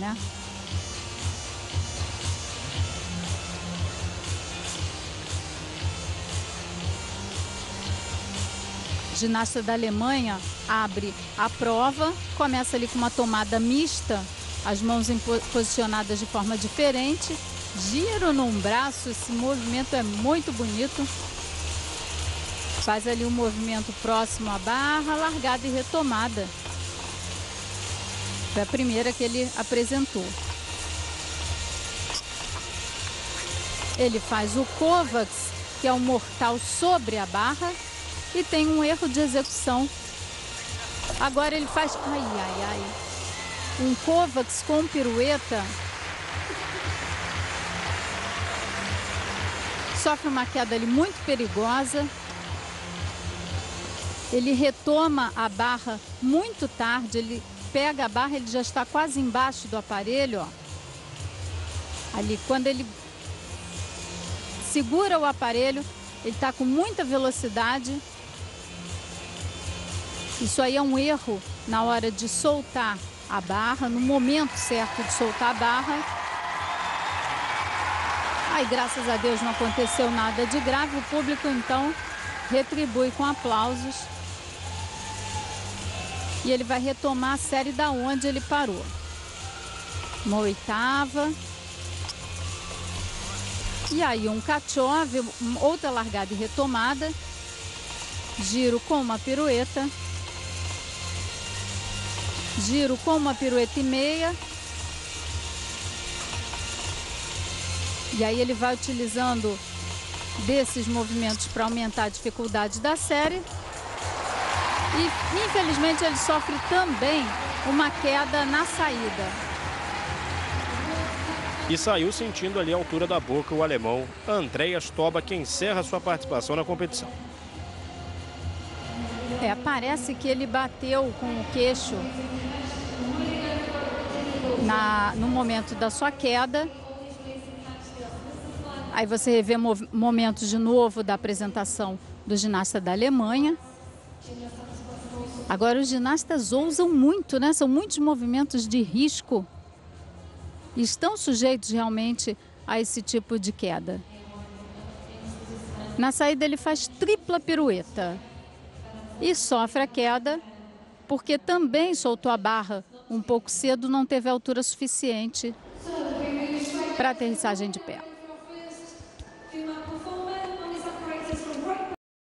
né? Ginasta da Alemanha abre a prova, começa ali com uma tomada mista, as mãos posicionadas de forma diferente, giro num braço, esse movimento é muito bonito. Faz ali um movimento próximo à barra, largada e retomada. Foi a primeira que ele apresentou. Ele faz o Kovacs, que é um mortal sobre a barra, e tem um erro de execução. Agora ele faz, um Kovacs com pirueta. Sofre uma queda ali muito perigosa. Ele retoma a barra muito tarde, ele pega a barra, ele já está quase embaixo do aparelho, ó. Ali, quando ele segura o aparelho, ele está com muita velocidade. Isso aí é um erro na hora de soltar a barra, no momento certo de soltar a barra. Aí, graças a Deus, não aconteceu nada de grave. O público, então, retribui com aplausos. E ele vai retomar a série da onde ele parou. Uma oitava. E aí, um Kachov, outra largada e retomada. Giro com uma pirueta. Giro com uma pirueta e meia. E aí ele vai utilizando desses movimentos para aumentar a dificuldade da série. E infelizmente ele sofre também uma queda na saída. E saiu sentindo ali a altura da boca o alemão Andreas Toba, que encerra sua participação na competição. Parece que ele bateu com o queixo no momento da sua queda. Aí você revê momentos de novo da apresentação do ginasta da Alemanha. Agora os ginastas ousam muito, né? São muitos movimentos de risco. E estão sujeitos realmente a esse tipo de queda. Na saída ele faz tripla pirueta. E sofre a queda porque também soltou a barra um pouco cedo, não teve altura suficiente para aterrissagem de pé.